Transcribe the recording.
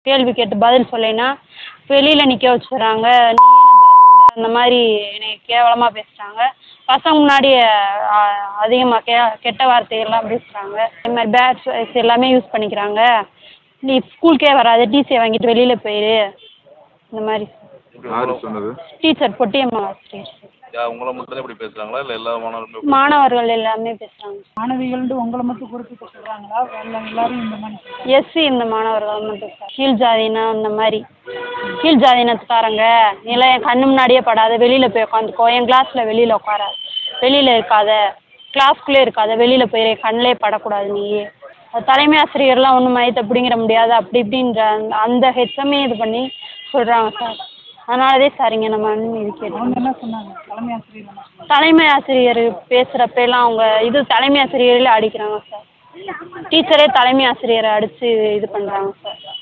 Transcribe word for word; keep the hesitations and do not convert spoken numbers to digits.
கேள்வி கேட்டு பதில் சொல்லைன்னா வெளியில் நிற்க வச்சுக்கிறாங்க. நீ அந்த மாதிரி என்னை கேவலமாக பேசுகிறாங்க. பசங்க முன்னாடி அதிகமாக கே கெட்ட வார்த்தைகள்லாம் பேசுகிறாங்க. இந்த மாதிரி பேட் வேர்ட்ஸ் எல்லாமே யூஸ் பண்ணிக்கிறாங்க. நீ ஸ்கூலுக்கே வராது, டிசியை வாங்கிட்டு வெளியில் போயிரு இந்த மாதிரி. டீச்சர் பொட்டியம்மா ஆசிரியர். உங்களை மட்டும் இப்படி பேசுகிறாங்களா இல்லை எல்லா மாணவர்களும்? மாணவர்கள் எல்லாமே பேசுகிறாங்க. மாணவிகள் உங்களை மட்டும் குறிப்பிட்டு சொல்கிறாங்களா இல்லை எல்லாரும் இந்த மாதிரி? எஸ்சி இந்த மாணவர்கள் மட்டும் சார். கீழ் ஜாதினா இந்த மாதிரி கீழ் ஜாதினத்துக்காரங்க நீலாம் என் கண்ணு முன்னாடியே படாத, வெளியில் போய் உட்காந்துக்கோ, என் கிளாஸில் வெளியில் உட்கார, வெளியில் இருக்காத, கிளாஸ்க்குள்ளே இருக்காத, வெளியில் போயிரு, கண்ணிலே படக்கூடாது நீ. தலைமை ஆசிரியர்லாம் ஒன்றும் மையத்தை பிடிங்கிற முடியாது அப்படி இப்படின்ற அந்த அந்த ஹெச்எம்மே இது பண்ணி சொல்கிறாங்க சார். அதனாலதே சார் இங்கே நம்ம இது கேட்டோம். என்ன சொன்னாங்க தலைமை ஆசிரியர்? தலைமை ஆசிரியர் பேசுகிறப்பெல்லாம் அவங்க இது தலைமை ஆசிரியர்களே அடிக்கிறாங்க சார். டீச்சரே தலைமை ஆசிரியரை அடித்து இது பண்ணுறாங்க சார்.